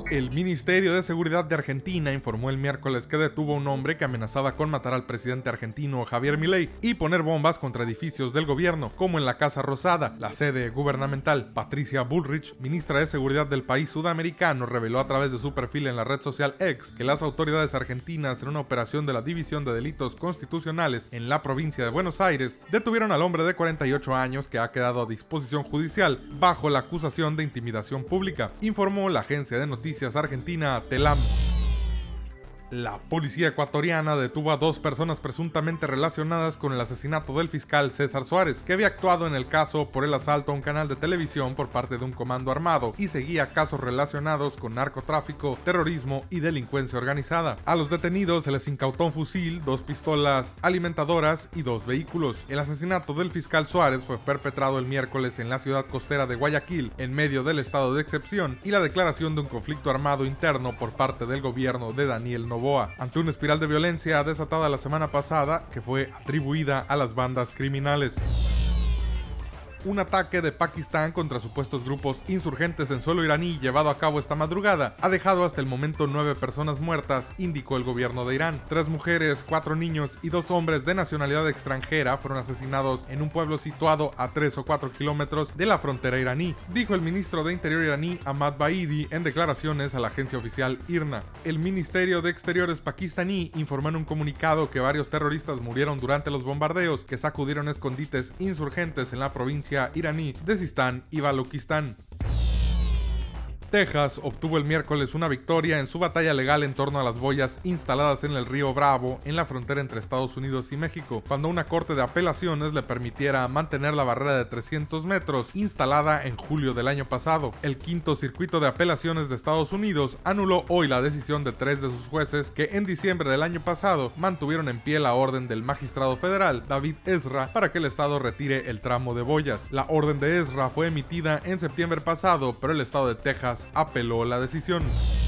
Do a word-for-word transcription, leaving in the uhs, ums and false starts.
El Ministerio de Seguridad de Argentina informó el miércoles que detuvo a un hombre que amenazaba con matar al presidente argentino Javier Milei y poner bombas contra edificios del gobierno, como en la Casa Rosada, la sede gubernamental. Patricia Bullrich, ministra de Seguridad del país sudamericano, reveló a través de su perfil en la red social X que las autoridades argentinas, en una operación de la División de Delitos Constitucionales en la provincia de Buenos Aires, detuvieron al hombre de cuarenta y ocho años que ha quedado a disposición judicial bajo la acusación de intimidación pública, informó la agencia de noticias argentina Telam. La policía ecuatoriana detuvo a dos personas presuntamente relacionadas con el asesinato del fiscal César Suárez, que había actuado en el caso por el asalto a un canal de televisión por parte de un comando armado y seguía casos relacionados con narcotráfico, terrorismo y delincuencia organizada. A los detenidos se les incautó un fusil, dos pistolas alimentadoras y dos vehículos. El asesinato del fiscal Suárez fue perpetrado el miércoles en la ciudad costera de Guayaquil, en medio del estado de excepción y la declaración de un conflicto armado interno por parte del gobierno de Daniel Noboa. Noboa, ante una espiral de violencia desatada la semana pasada que fue atribuida a las bandas criminales. Un ataque de Pakistán contra supuestos grupos insurgentes en suelo iraní llevado a cabo esta madrugada ha dejado hasta el momento nueve personas muertas, indicó el gobierno de Irán. Tres mujeres, cuatro niños y dos hombres de nacionalidad extranjera fueron asesinados en un pueblo situado a tres o cuatro kilómetros de la frontera iraní, dijo el ministro de Interior iraní Ahmad Baidi en declaraciones a la agencia oficial I R N A. El Ministerio de Exteriores pakistaní informó en un comunicado que varios terroristas murieron durante los bombardeos que sacudieron escondites insurgentes en la provincia iraní de Sistán y Baluchistán. Texas obtuvo el miércoles una victoria en su batalla legal en torno a las boyas instaladas en el río Bravo en la frontera entre Estados Unidos y México, cuando una corte de apelaciones le permitiera mantener la barrera de trescientos metros instalada en julio del año pasado. El quinto circuito de apelaciones de Estados Unidos anuló hoy la decisión de tres de sus jueces que en diciembre del año pasado mantuvieron en pie la orden del magistrado federal David Ezra para que el estado retire el tramo de boyas. La orden de Ezra fue emitida en septiembre pasado, pero el estado de Texas apeló la decisión.